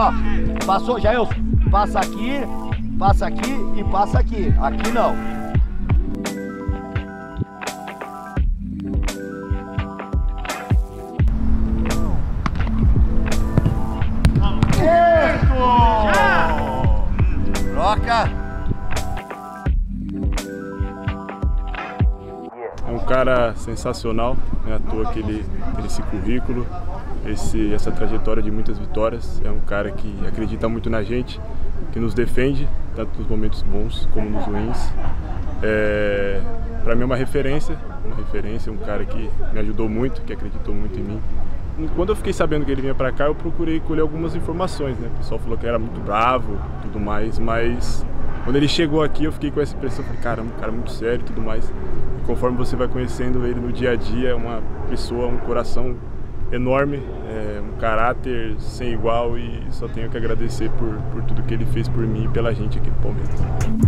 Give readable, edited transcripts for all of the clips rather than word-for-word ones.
ó. Passou, Jailson. Passa aqui e passa aqui. Aqui não. Troca. É um cara sensacional, não é à toa que ele tem esse currículo, essa trajetória de muitas vitórias. É um cara que acredita muito na gente, que nos defende, tanto nos momentos bons como nos ruins. Para mim é uma referência, um cara que me ajudou muito, que acreditou muito em mim. Quando eu fiquei sabendo que ele vinha para cá, eu procurei colher algumas informações, né? O pessoal falou que era muito bravo, tudo mais, mas quando ele chegou aqui eu fiquei com essa impressão, falei, caramba, um cara muito sério e tudo mais. E conforme você vai conhecendo ele no dia a dia, é uma pessoa, um coração enorme, um caráter sem igual, e só tenho que agradecer por tudo que ele fez por mim e pela gente aqui no Palmeiras.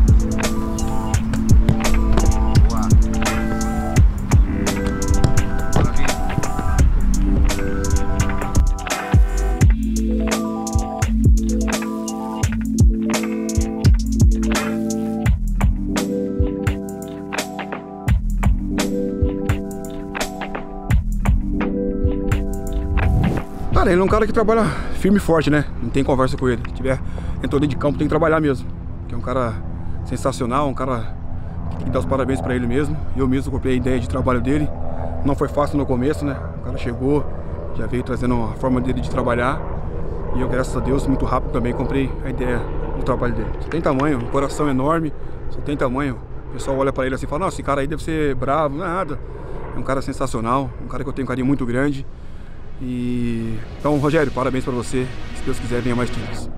Cara, ele é um cara que trabalha firme e forte, né? Não tem conversa com ele. Se entrou dentro de campo, tem que trabalhar mesmo. Que é um cara sensacional, um cara que dá os parabéns pra ele mesmo. Eu mesmo comprei a ideia de trabalho dele. Não foi fácil no começo, né? O cara chegou, já veio trazendo a forma dele de trabalhar. E eu, graças a Deus, muito rápido também comprei a ideia do trabalho dele. Só tem tamanho, um coração enorme, só tem tamanho. O pessoal olha pra ele assim e fala, nossa, esse cara aí deve ser bravo, não é nada. É um cara sensacional, um cara que eu tenho um carinho muito grande. Então, Rogério, parabéns pra você. Se Deus quiser, venha mais títulos.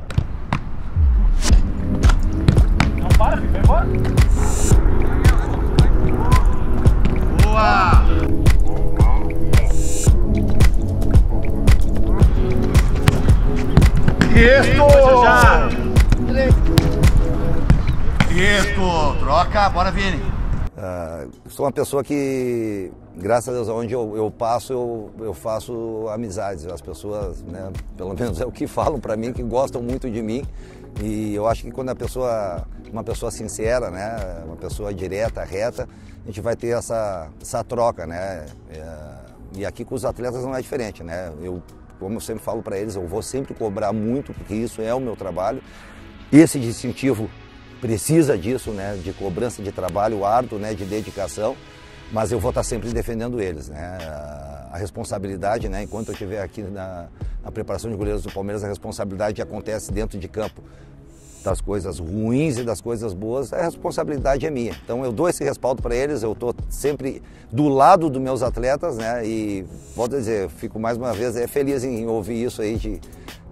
Não para, filho, vai embora. Boa! Isso! Já! Isso! Troca, bora, Vini. Sou uma pessoa que, graças a Deus, onde eu passo, eu faço amizades. As pessoas, né, pelo menos é o que falam para mim, que gostam muito de mim. E eu acho que quando uma pessoa sincera, né, uma pessoa direta, reta, a gente vai ter essa troca, né? E aqui com os atletas não é diferente, né? Como eu sempre falo para eles, eu vou sempre cobrar muito, porque isso é o meu trabalho. Esse distintivo precisa disso, né, de cobrança de trabalho árduo, né, de dedicação, mas eu vou estar sempre defendendo eles, né, a responsabilidade, né, enquanto eu estiver aqui na preparação de goleiros do Palmeiras, a responsabilidade acontece dentro de campo, das coisas ruins e das coisas boas, a responsabilidade é minha. Então eu dou esse respaldo para eles, eu estou sempre do lado dos meus atletas, né, e volto a dizer, fico mais uma vez feliz em ouvir isso aí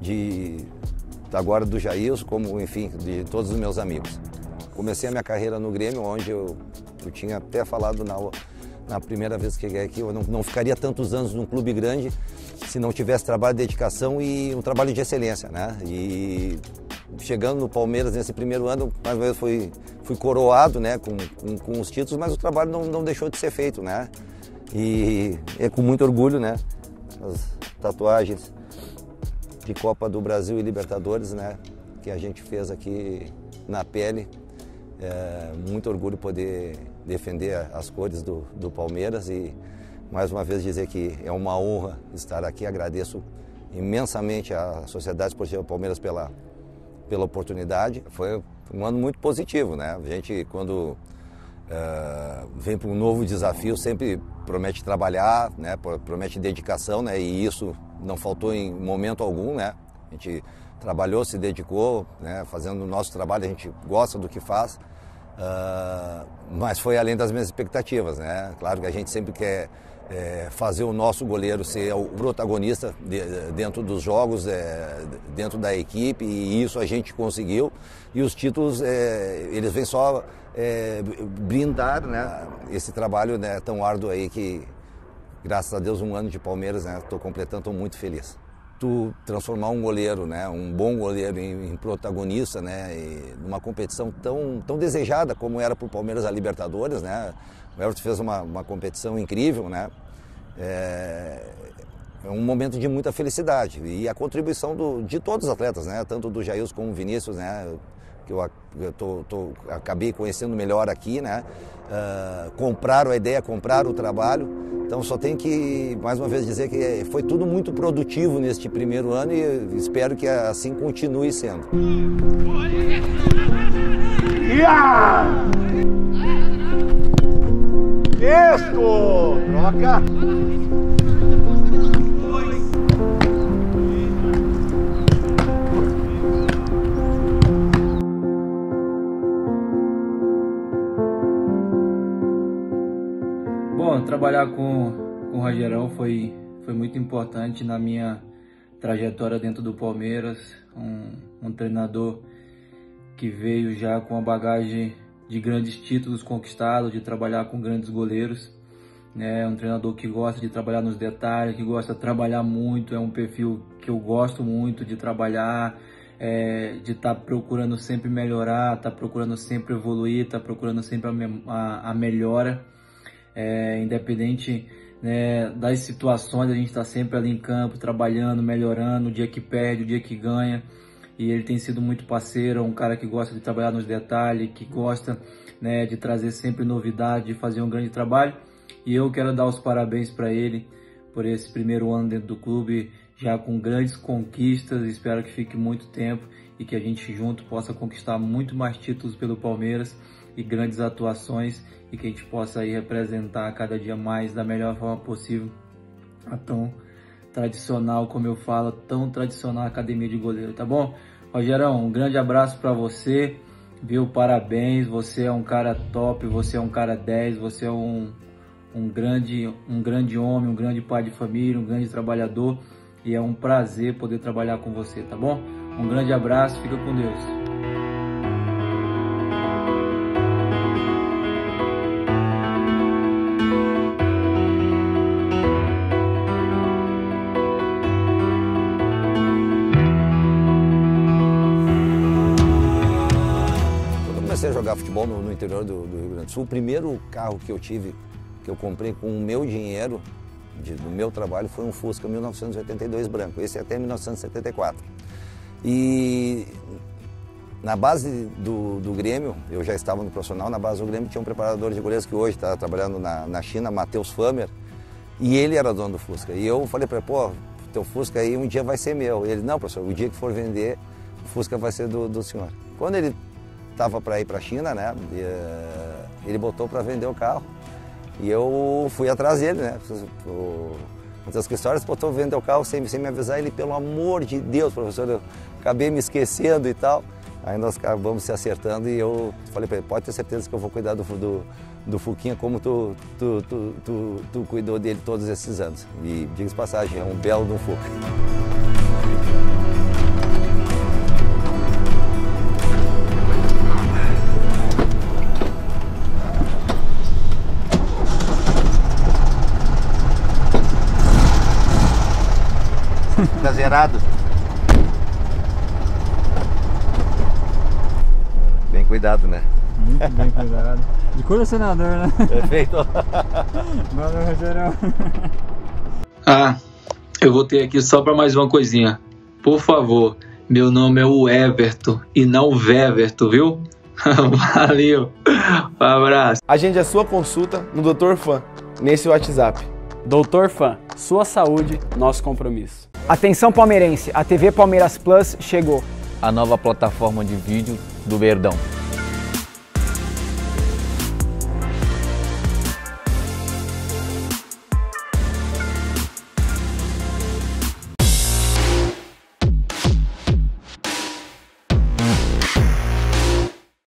agora do Jailson, como, enfim, de todos os meus amigos. Comecei a minha carreira no Grêmio, onde eu tinha até falado na primeira vez que cheguei aqui, eu não ficaria tantos anos num clube grande se não tivesse trabalho, dedicação e um trabalho de excelência, né? E chegando no Palmeiras nesse primeiro ano, mais ou menos fui coroado, né, com os títulos, mas o trabalho não deixou de ser feito, né? E é com muito orgulho, né, as tatuagens de Copa do Brasil e Libertadores, né, que a gente fez aqui na pele. Muito orgulho poder defender as cores do Palmeiras e mais uma vez dizer que é uma honra estar aqui. Agradeço imensamente à Sociedade Esportiva Palmeiras pela oportunidade. Foi um ano muito positivo, né? A gente, quando vem para um novo desafio, sempre promete trabalhar, né? Promete dedicação, né? E isso não faltou em momento algum, né? A gente trabalhou, se dedicou, né? Fazendo o nosso trabalho, a gente gosta do que faz, mas foi além das minhas expectativas, né? Claro que a gente sempre quer fazer o nosso goleiro ser o protagonista dentro dos jogos, dentro da equipe, e isso a gente conseguiu. E os títulos, eles vêm só brindar, né, esse trabalho, né, tão árduo aí que, graças a Deus, um ano de Palmeiras, né, estou completando, estou muito feliz. Tu transformar um goleiro, né, um bom goleiro em protagonista, né, numa competição tão desejada como era para o Palmeiras a Libertadores, né? O Everton fez uma competição incrível, né? um momento de muita felicidade. E a contribuição de todos os atletas, né? Tanto do Jailson como do Vinícius, né? Que eu acabei conhecendo melhor aqui, né? Compraram a ideia, compraram o trabalho. Então só tenho que, mais uma vez, dizer que foi tudo muito produtivo neste primeiro ano e espero que assim continue sendo. Isso! Troca! Bom, trabalhar com o Rogerão foi muito importante na minha trajetória dentro do Palmeiras. Um treinador que veio já com a bagagem de grandes títulos conquistados, de trabalhar com grandes goleiros, né? Um treinador que gosta de trabalhar nos detalhes, que gosta de trabalhar muito, é um perfil que eu gosto muito de trabalhar, de estar procurando sempre melhorar, estar procurando sempre evoluir, estar procurando sempre a melhora, independente, né, das situações, a gente está sempre ali em campo, trabalhando, melhorando, o dia que perde, o dia que ganha. E ele tem sido muito parceiro, um cara que gosta de trabalhar nos detalhes, que gosta, né, de trazer sempre novidade, de fazer um grande trabalho. E eu quero dar os parabéns para ele por esse primeiro ano dentro do clube, já com grandes conquistas. Espero que fique muito tempo e que a gente junto possa conquistar muito mais títulos pelo Palmeiras e grandes atuações, e que a gente possa aí representar cada dia mais da melhor forma possível a tão tradicional, como eu falo, tão tradicional academia de goleiro, tá bom? Rogerão, um grande abraço para você, viu? Parabéns, você é um cara top, você é um cara 10, você é um grande homem, um grande pai de família, um grande trabalhador, e é um prazer poder trabalhar com você, tá bom? Um grande abraço, fica com Deus. Comecei a jogar futebol no interior do Rio Grande do Sul. O primeiro carro que eu tive, que eu comprei com o meu dinheiro, do meu trabalho, foi um Fusca 1982 branco, esse até 1974. E na base do Grêmio, eu já estava no profissional, na base do Grêmio tinha um preparador de goleiros que hoje está trabalhando na China, Matheus Famer, e ele era dono do Fusca. E eu falei para ele, pô, teu Fusca aí um dia vai ser meu. E ele, não, professor, o dia que for vender, o Fusca vai ser do senhor. Quando ele estava para ir para a China, né? Ele botou para vender o carro e eu fui atrás dele, né? Muitas histórias, botou para vender o carro sem me avisar. Ele, pelo amor de Deus, professor, eu acabei me esquecendo e tal. Aí nós acabamos se acertando e eu falei para ele, pode ter certeza que eu vou cuidar do Fuquinha como tu cuidou dele todos esses anos. E diga-se passagem, é um belo do Fuca. Tá zerado. Bem cuidado, né? Muito bem cuidado. De colecionador, né? Perfeito. Valeu, Rogerão. Eu voltei aqui só para mais uma coisinha. Por favor, meu nome é o Everton e não o Weverton, viu? Valeu. Um abraço. Agende a sua consulta no Dr. Fan, nesse WhatsApp. Dr. Fan, sua saúde, nosso compromisso. Atenção palmeirense, a TV Palmeiras Plus chegou. A nova plataforma de vídeo do Verdão.